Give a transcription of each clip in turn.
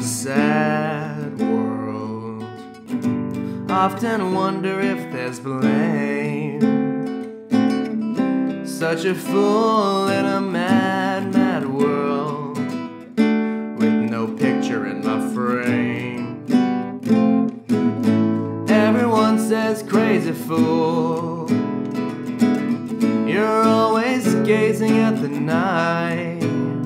sad world. Often wonder if there's blame. Such a fool in a mad, mad world, with no picture in my frame. Everyone says, crazy fool, you're always gazing at the night.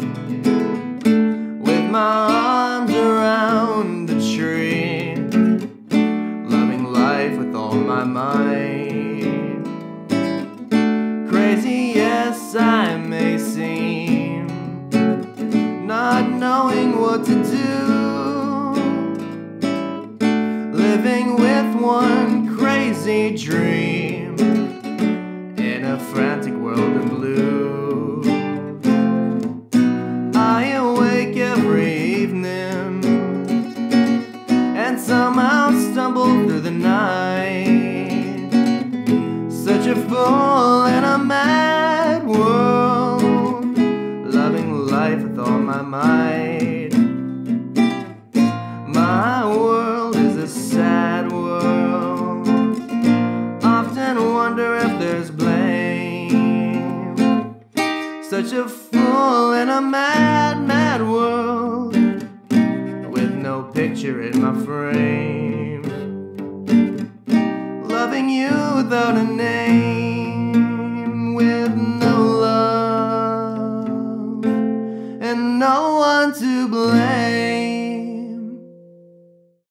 With my arms around the tree, loving life with all my might. Crazy, yes, I may seem, not knowing what to do, living with one crazy dream in a frantic world of blue. I awake every evening and somehow stumble through the night. Such a fool in a mad world, loving life with all my might. My world is a sad world, often wonder if there's blame. Such a fool in a mad, mad world, with no picture in my frame. Loving you without a name.